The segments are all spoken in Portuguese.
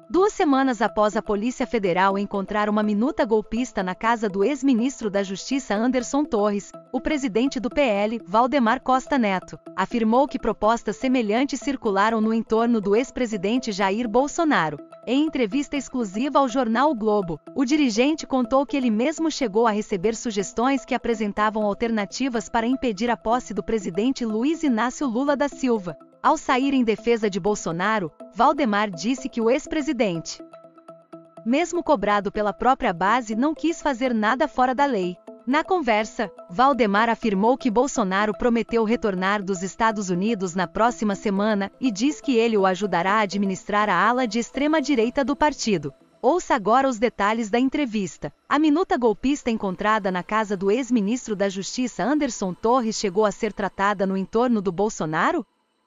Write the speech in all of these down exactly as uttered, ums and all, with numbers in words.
Duas semanas após a Polícia Federal encontrar uma minuta golpista na casa do ex-ministro da Justiça Anderson Torres, o presidente do P L, Valdemar Costa Neto, afirmou que propostas semelhantes circularam no entorno do ex-presidente Jair Bolsonaro. Em entrevista exclusiva ao jornal O Globo, o dirigente contou que ele mesmo chegou a receber sugestões que apresentavam alternativas para impedir a posse do presidente Luiz Inácio Lula da Silva. Ao sair em defesa de Bolsonaro, Valdemar disse que o ex-presidente, mesmo cobrado pela própria base, não quis fazer nada fora da lei. Na conversa, Valdemar afirmou que Bolsonaro prometeu retornar dos Estados Unidos na próxima semana e diz que ele o ajudará a administrar a ala de extrema-direita do partido. Ouça agora os detalhes da entrevista. A minuta golpista encontrada na casa do ex-ministro da Justiça Anderson Torres chegou a ser tratada no entorno do Bolsonaro?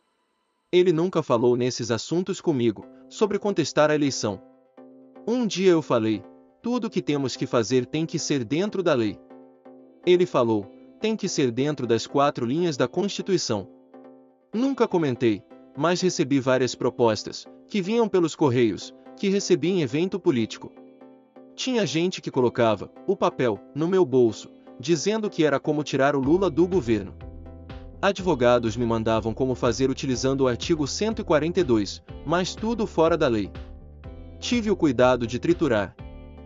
Ele nunca falou nesses assuntos comigo, sobre contestar a eleição. Um dia eu falei, tudo que temos que fazer tem que ser dentro da lei. Ele falou, tem que ser dentro das quatro linhas da Constituição. Nunca comentei, mas recebi várias propostas, que vinham pelos correios, que recebi em evento político. Tinha gente que colocava o papel no meu bolso, dizendo que era como tirar o Lula do governo. Advogados me mandavam como fazer utilizando o artigo cento e quarenta e dois, mas tudo fora da lei. Tive o cuidado de triturar.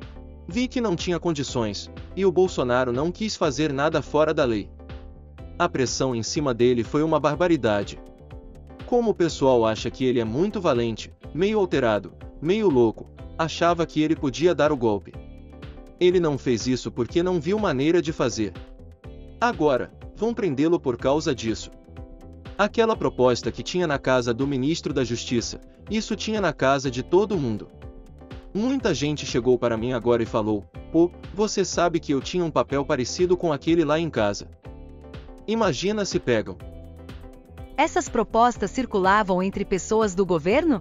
Vi que não tinha condições, e o Bolsonaro não quis fazer nada fora da lei. A pressão em cima dele foi uma barbaridade. Como o pessoal acha que ele é muito valente, meio alterado, meio louco, achava que ele podia dar o golpe. Ele não fez isso porque não viu maneira de fazer. Agora, vão prendê-lo por causa disso. Aquela proposta que tinha na casa do ministro da Justiça, isso tinha na casa de todo mundo. Muita gente chegou para mim agora e falou, pô, você sabe que eu tinha um papel parecido com aquele lá em casa. Imagina se pegam. Essas propostas circulavam entre pessoas do governo?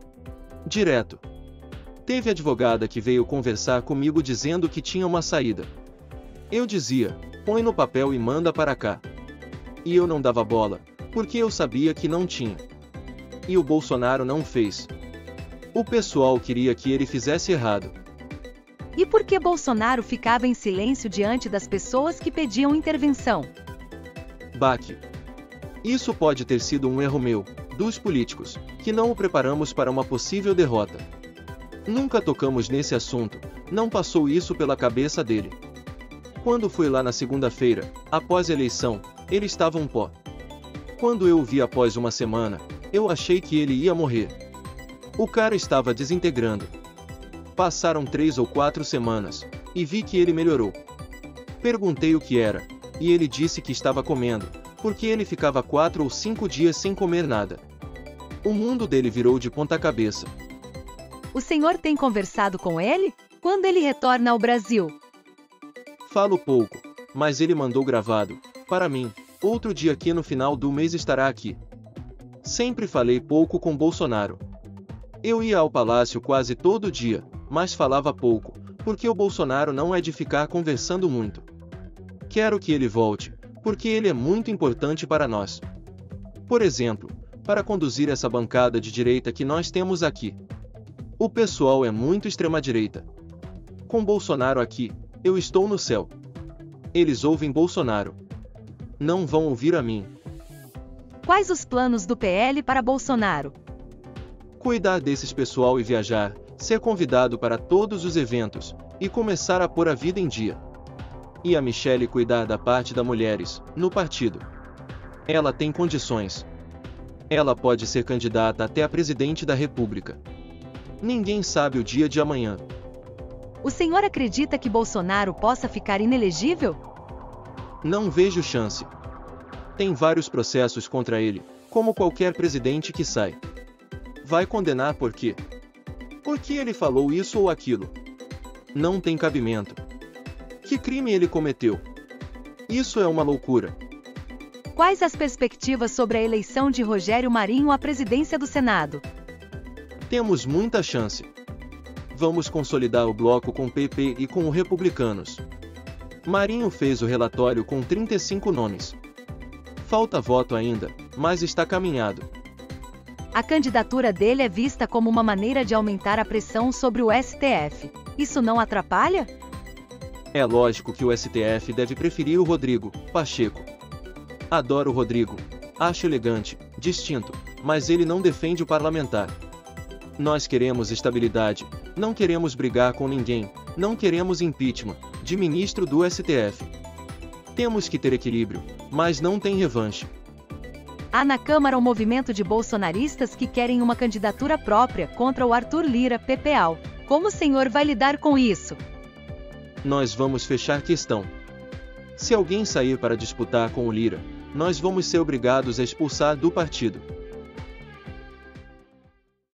Direto. Teve advogada que veio conversar comigo dizendo que tinha uma saída. Eu dizia, põe no papel e manda para cá. E eu não dava bola, porque eu sabia que não tinha. E o Bolsonaro não fez. O pessoal queria que ele fizesse errado. E por que Bolsonaro ficava em silêncio diante das pessoas que pediam intervenção? Baque. Isso pode ter sido um erro meu, dos políticos, que não o preparamos para uma possível derrota. Nunca tocamos nesse assunto, não passou isso pela cabeça dele. Quando fui lá na segunda-feira, após a eleição, ele estava um pó. Quando eu o vi após uma semana, eu achei que ele ia morrer. O cara estava desintegrando. Passaram três ou quatro semanas, e vi que ele melhorou. Perguntei o que era, e ele disse que estava comendo, porque ele ficava quatro ou cinco dias sem comer nada. O mundo dele virou de ponta cabeça. O senhor tem conversado com ele? Quando ele retorna ao Brasil? Falo pouco, mas ele mandou gravado, para mim, outro dia que no final do mês estará aqui. Sempre falei pouco com Bolsonaro. Eu ia ao palácio quase todo dia, mas falava pouco, porque o Bolsonaro não é de ficar conversando muito. Quero que ele volte, porque ele é muito importante para nós. Por exemplo, para conduzir essa bancada de direita que nós temos aqui. O pessoal é muito extrema-direita. Com Bolsonaro aqui, eu estou no céu. Eles ouvem Bolsonaro. Não vão ouvir a mim. Quais os planos do P L para Bolsonaro? Cuidar desses pessoal e viajar, ser convidado para todos os eventos, e começar a pôr a vida em dia. E a Michele cuidar da parte das mulheres, no partido. Ela tem condições. Ela pode ser candidata até a presidente da República. Ninguém sabe o dia de amanhã. O senhor acredita que Bolsonaro possa ficar inelegível? Não vejo chance. Tem vários processos contra ele, como qualquer presidente que sai. Vai condenar por quê? Porque ele falou isso ou aquilo. Não tem cabimento. Que crime ele cometeu? Isso é uma loucura. Quais as perspectivas sobre a eleição de Rogério Marinho à presidência do Senado? Temos muita chance. Vamos consolidar o bloco com o P P e com os republicanos. Marinho fez o relatório com trinta e cinco nomes. Falta voto ainda, mas está caminhado. A candidatura dele é vista como uma maneira de aumentar a pressão sobre o S T F. Isso não atrapalha? É lógico que o S T F deve preferir o Rodrigo Pacheco. Adoro o Rodrigo. Acho elegante, distinto, mas ele não defende o parlamentar. Nós queremos estabilidade, não queremos brigar com ninguém, não queremos impeachment de ministro do S T F. Temos que ter equilíbrio, mas não tem revanche. Há na Câmara um movimento de bolsonaristas que querem uma candidatura própria contra o Arthur Lira, P P A L. Como o senhor vai lidar com isso? Nós vamos fechar questão. Se alguém sair para disputar com o Lira, nós vamos ser obrigados a expulsar do partido.